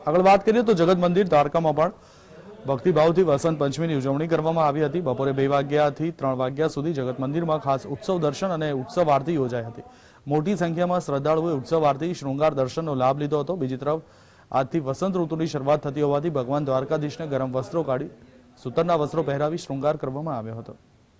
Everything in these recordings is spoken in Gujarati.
આગળ વાત કરીએ તો જગત મંદિર દ્વારકામાં પણ ભક્તિભાવથી વસંત પંચમીની ઉજવણી કરવામાં આવી હતી। બપોરે 2 વાગ્યાથી 3 વાગ્યા સુધી જગત મંદિરમાં ખાસ ઉત્સવ દર્શન અને ઉત્સવ આરતી યોજાઈ હતી। મોટી સંખ્યામાં શ્રદ્ધાળુઓએ ઉત્સવ આરતી શૃંગાર દર્શનનો લાભ લીધો હતો। બીજી તરફ આજથી વસંત ઋતુની શરૂઆત થતી હોવાથી ભગવાન દ્વારકાધીશને ગરમ વસ્ત્રો કાઢી સૂતરના વસ્ત્રો પહેરાવી શૃંગાર કરવામાં આવ્યો હતો।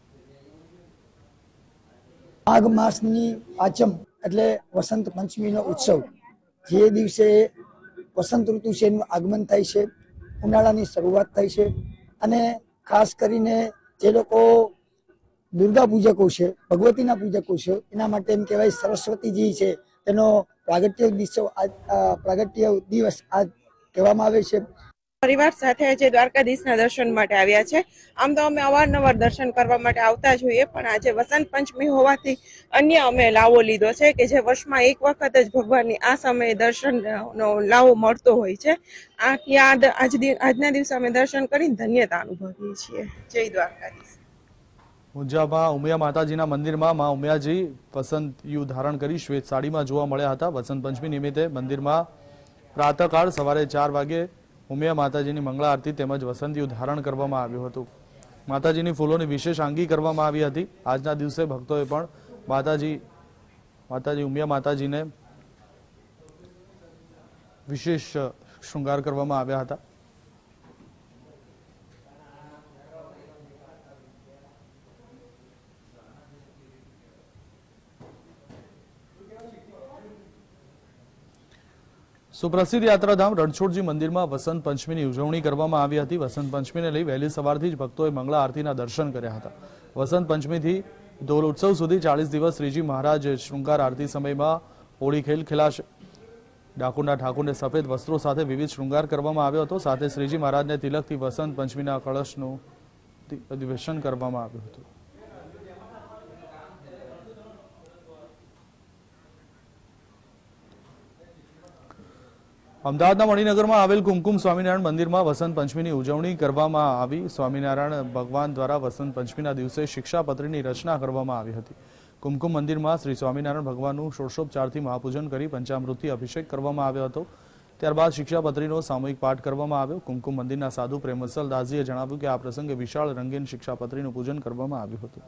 માઘ માસની પાંચમ એટલે વસંત પંચમીનો ઉત્સવ, જે દિવસે વસંત ઋતુ છે એનું આગમન થાય છે, ઉનાળાની શરૂઆત થાય છે અને ખાસ કરીને જે લોકો દુર્ગા પૂજકો છે, ભગવતીના પૂજકો છે, એના માટે એમ કહેવાય સરસ્વતીજી છે તેનો પ્રાગટ્ય દિવસ આ કહેવામાં આવે છે। પરિવાર સાથે આજે દ્વારકાધીશના દર્શન માટે આવ્યા છે। આમ તો અમે અવારનવાર દર્શન કરવા માટે આવતા જ હોઈએ, પણ આજે વસંત પંચમી હોવાથી અન્ય અમે લાવો લીધો છે કે જે વર્ષમાં એક વખત જ ભગવાનની આ સમયે દર્શનનો લાવો મળતો હોય છે। આજના દિવસે અમે દર્શન કરીને ધન્યતા અનુભવીએ છીએ। જય દ્વારકાધીશ। ઊંઝામાં ઉમિયા માતાજીના મંદિરમાં મા ઉમિયાજી વસંત યુ ધારણ કરી શ્વેત સાડીમાં જોવા મળ્યા હતા। વસંત પંચમી નિમિત્તે મંદિરમાં પ્રાતઃકાળ સવારે 4 વાગે ઉમિયા માતાજીની મંગળા આરતી તેમજ વસંત યુ ધારણ કરવામાં આવ્યું હતું। માતાજીની ફૂલોની વિશેષ આંગી કરવામાં આવી હતી। આજના દિવસે ભક્તોએ પણ માતાજી ઉમિયા માતાજીને વિશેષ શૃંગાર કરવામાં આવ્યા હતા। સુપ્રસિદ્ધ યાત્રાધામ રણછોડજી મંદિરમાં વસંત પંચમીની ઉજવણી કરવામાં આવી હતી। વસંત પંચમીને લઈ વહેલી સવારથી જ ભક્તોએ મંગળા આરતીના દર્શન કર્યા હતા। વસંત પંચમીથી દોલ ઉત્સવ સુધી 40 દિવસ શ્રીજી મહારાજ શૃંગાર આરતી સમયમાં હોળી ખેલ ખેલાશે। ડાકોરના ઠાકોરને સફેદ વસ્ત્રો સાથે વિવિધ શૃંગાર કરવામાં આવ્યો હતો। સાથે શ્રીજી મહારાજને તિલકથી વસંત પંચમીના કળશનું અધિવેશન કરવામાં આવ્યું હતું। અમદાવાદના મણિનગરમાં આવેલ કુમકુમ સ્વામિનારાયણ મંદિરમાં વસંત પંચમીની ઉજવણી કરવામાં આવી। સ્વામિનારાયણ ભગવાન દ્વારા વસંત પંચમીના દિવસે શિક્ષાપત્રીની રચના કરવામાં આવી હતી। કુમકુમ મંદિરમાં શ્રી સ્વામિનારાયણ ભગવાનનું ષોડશોપચારથી મહાપૂજન કરી પંચામૃતથી અભિષેક કરવામાં આવ્યો હતો। ત્યારબાદ શિક્ષાપત્રીનો સામૂહિક પાઠ કરવામાં આવ્યો। કુમકુમ મંદિરના સાધુ પ્રેમવત્સલ દાસજીએ જણાવ્યું કે આ પ્રસંગે વિશાળ રંગીન શિક્ષાપત્રીનું પૂજન કરવામાં આવ્યું હતું।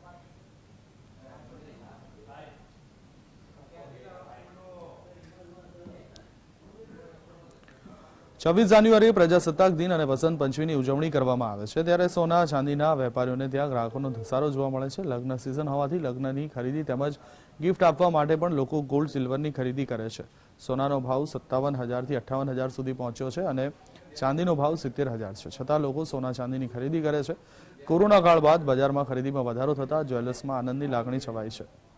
26 જાન્યુઆરીએ પ્રજાસત્તાક દિન અને વસંત પંચમીની ઉજવણી કરવામાં આવે છે, ત્યારે સોના ચાંદીના વેપારીઓને ત્યાં ગ્રાહકોનો ધસારો જોવા મળે છે। લગ્ન સિઝન હોવાથી લગ્નની ખરીદી તેમજ ગિફ્ટ આપવા માટે પણ લોકો ગોલ્ડ સિલ્વરની ખરીદી કરે છે। સોનાનો ભાવ 57,000 થી 58,000 સુધી પહોંચ્યો છે અને ચાંદીનો ભાવ 70,000 છે, છતાં લોકો સોના ચાંદીની ખરીદી કરે છે। કોરોના કાળ બાદ બજારમાં ખરીદીમાં વધારો થતા જ્વેલર્સમાં આનંદની લાગણી છવાઈ છે।